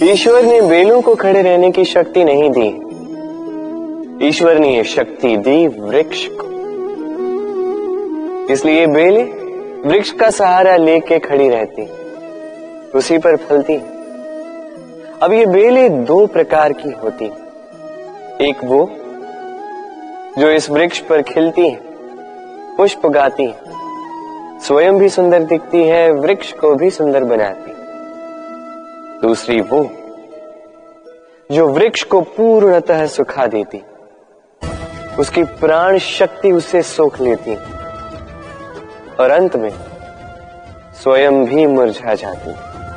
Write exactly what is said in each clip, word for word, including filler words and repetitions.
ईश्वर ने बेलों को खड़े रहने की शक्ति नहीं दी, ईश्वर ने ये शक्ति दी वृक्ष को। इसलिए बेलें वृक्ष का सहारा लेके खड़ी रहती, उसी पर फलती। अब ये बेलें दो प्रकार की होती, एक वो जो इस वृक्ष पर खिलती है, पुष्प गाती है, स्वयं भी सुंदर दिखती है, वृक्ष को भी सुंदर बनाती। दूसरी वो जो वृक्ष को पूर्णतः सुखा देती, उसकी प्राण शक्ति उससे सोख लेती और अंत में स्वयं भी मुरझा जाती।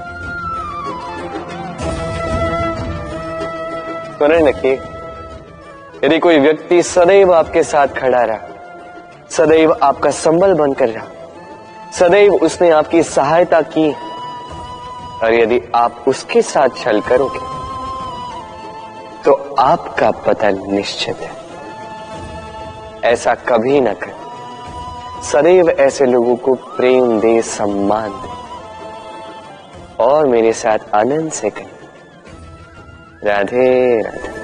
स्मरण रखिए, यदि कोई व्यक्ति सदैव आपके साथ खड़ा रहा, सदैव आपका संबल बनकर रहा, सदैव उसने आपकी सहायता की, और यदि आप उसके साथ छल करोगे तो आपका पतन निश्चित है। ऐसा कभी न कर। सदैव ऐसे लोगों को प्रेम दे, सम्मान दे और मेरे साथ आनंद से कहें राधे राधे।